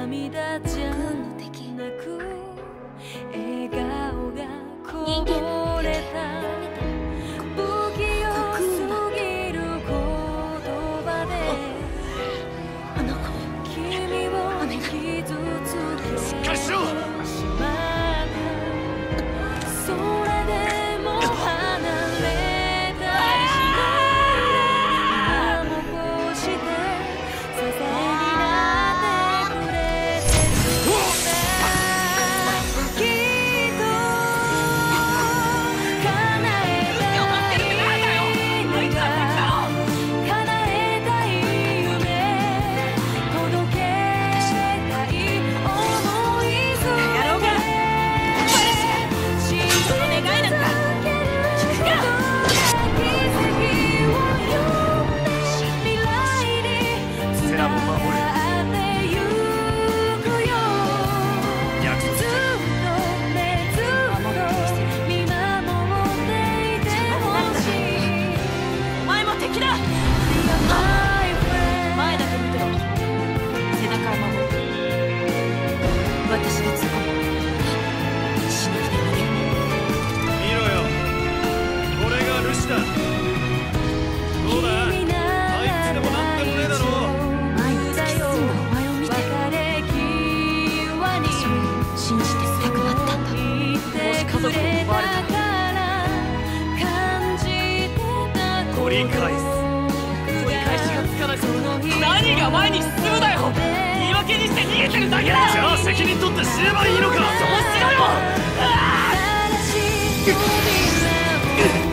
涙じゃなく笑顔がこぼれた不器用すぎる言葉であの子君を傷つけしっかりしろ。 しまったそれでも離れたりしないで今もこうして支えになってくれてるんだきっと叶えたい願叶えたい夢届けたい思いづけ信じ続けることが奇跡を呼んで未来につながってゆくよ約束ずっとねずっと見守っていてほしいお前も敵だ。 You're my friend 前だけ見てろ。背中を守る。私が突っ込む。死ぬ気で逃げる。 見ろよ、これがルシだ。どうだ、あいつでもなんでもねえだろ。 前に突き進んだお前を見て私も信じていたくなったんだ。もし家族を奪われたら取り返す。 取り返しがつかなくて何が前に進むだよ。言い訳にして逃げてるだけだ。 じゃあ責任取って死ねばいいのか。 そうしろよ。 新しい扉を